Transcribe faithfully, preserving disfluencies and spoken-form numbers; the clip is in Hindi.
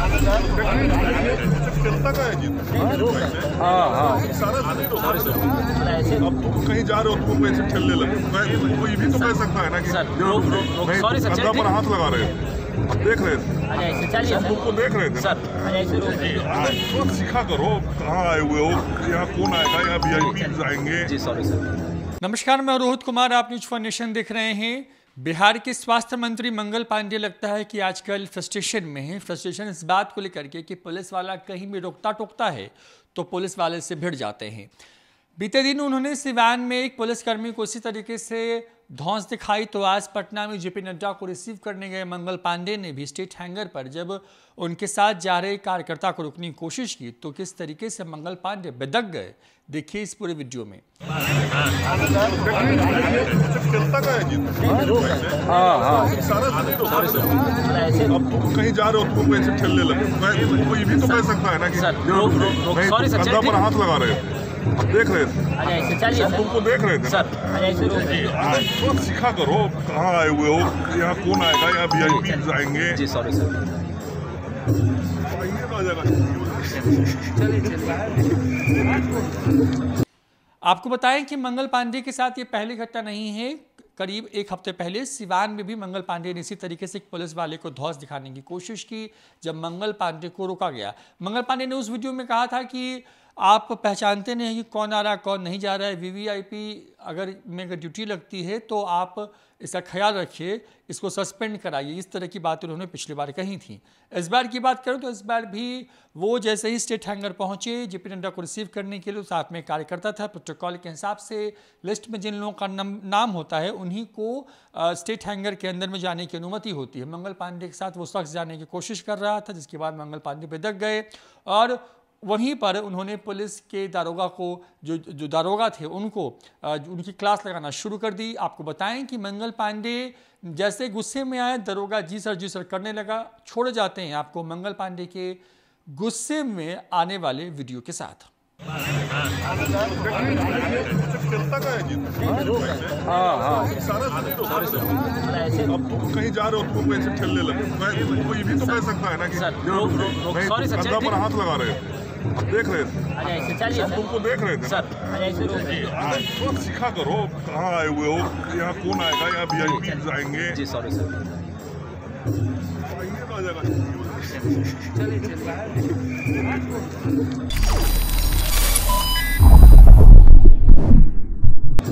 चलता का है जी। हाँ हाँ सारा अब तुम कहीं जा रहे हो तुमको ऐसे ठेलने लगे, कोई भी तो कह सकता है ना कि कंधा पर हाथ लगा रहे हो, देख रहे थे, हम तुमको देख रहे थे ना। थोड़ा सीखा करो, कहाँ आए हुए हो, यहाँ कौन आएगा, यहाँ वी आई पी आएंगे। जी सॉरी सर। नमस्कार, मैं रोहित कुमार, आप न्यूज फॉर नेशन देख रहे हैं। बिहार के स्वास्थ्य मंत्री मंगल पांडे लगता है कि आजकल फ्रस्ट्रेशन में है। फ्रस्ट्रेशन इस बात को लेकर के कि पुलिस वाला कहीं भी रोकता टोकता है तो पुलिस वाले से भिड़ जाते हैं। बीते दिन उन्होंने सिवान में एक पुलिसकर्मी को इसी तरीके से धौंस दिखाई, तो आज पटना में जेपी नड्डा को रिसीव करने गए मंगल पांडे ने भी स्टेट हैंगर पर जब उनके साथ जा रहे कार्यकर्ता को रोकने की कोशिश की तो किस तरीके से मंगल पांडे बेदक गए, देखिए इस पूरे वीडियो में। चलता का है जी। हाँ हाँ अब तुम कहीं जा रहे हो तुमको ऐसे ठेलने लगे, कोई भी तो कह सकता है ना कि कंधा पर हाथ लगा रहे हो, देख रहे थे, हम तुमको देख रहे थे ना। थोड़ा सीखा करो, कहाँ आए हुए हो, यहाँ कौन आएगा, यहाँ वी आई पी आएंगे। जी सॉरी सर। आपको बताएं कि मंगल पांडे के साथ ये पहली घटना नहीं है। करीब एक हफ्ते पहले सिवान में भी मंगल पांडे ने इसी तरीके से एक पुलिस वाले को धौंस दिखाने की कोशिश की, जब मंगल पांडे को रोका गया। मंगल पांडे ने उस वीडियो में कहा था कि आप पहचानते नहीं कि कौन आ रहा है कौन नहीं जा रहा है, वीवीआईपी अगर में अगर ड्यूटी लगती है तो आप इसका ख्याल रखिए, इसको सस्पेंड कराइए। इस तरह की बात उन्होंने पिछली बार कही थी। इस बार की बात करूं तो इस बार भी वो जैसे ही स्टेट हैंगर पहुंचे जेपी नड्डा को रिसीव करने के लिए, साथ में कार्यकर्ता था। प्रोटोकॉल के हिसाब से लिस्ट में जिन लोगों का नाम होता है उन्हीं को स्टेट हैंगर के अंदर में जाने की अनुमति होती है। मंगल पांडे के साथ वो शख्स जाने की कोशिश कर रहा था, जिसके बाद मंगल पांडे बेदक गए और वहीं पर उन्होंने पुलिस के दारोगा को, जो जो दारोगा थे उनको उनकी क्लास लगाना शुरू कर दी। आपको बताएं कि मंगल पांडे जैसे गुस्से में आए, दारोगा जी सर जी सर करने लगा। छोड़े जाते हैं आपको मंगल पांडे के गुस्से में आने वाले वीडियो के साथ। चलता का है जी। हाँ हाँ अब तुम कहीं जा रहे हो तुमको ऐसे ठेलने लगे, कोई भी तो कह सकता है ना कि कंधा पर हाथ लगा रहे हो, देख रहे थे, हम तुमको देख रहे थे ना। थोड़ा सीखा करो, कहाँ आए हुए हो, यहाँ कौन आएगा, यहाँ वी आई पी आएंगे। जी सॉरी सर। आ जाएगा।